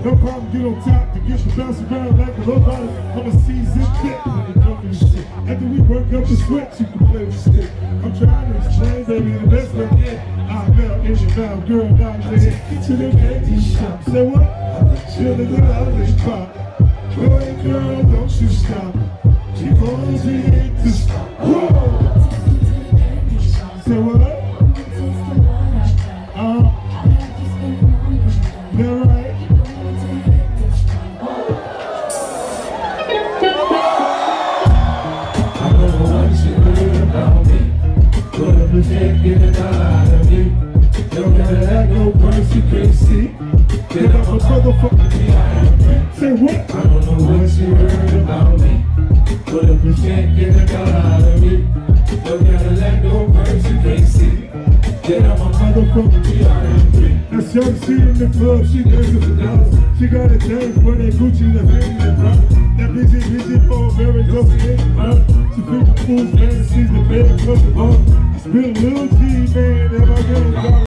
No problem, get on top to get you bounce around like a robot. I'm a seasoned vet when it comes to this shit. After we work up the sweat, you can play with the stick. I'm trying to explain, baby, the best way I can. I melt in your mouth, girl, down there to the candy shop. Say what? Chill the lollipop pop. Go ahead, girl, don't you stop. Keep on seeing to stop. Whoa! Say what? You're right. I don't know what you heard about me. Put up a check, get a dollar out of me. Don't gotta act no price you can't see. Get up a motherfucker, Say what? I don't know what you heard about me. Put up a check, get a dollar out of me. Don't gotta act no price you can't see. Get up a motherfucker, Now Shawty, she in the club, she dancing for dollars. She got a chain for that Gucci, that Fendi, that Prada. That busy for a very dope in she feel the fool's fantasies, the bed, plus the ball. I spit a little G, man, and I get a dollar.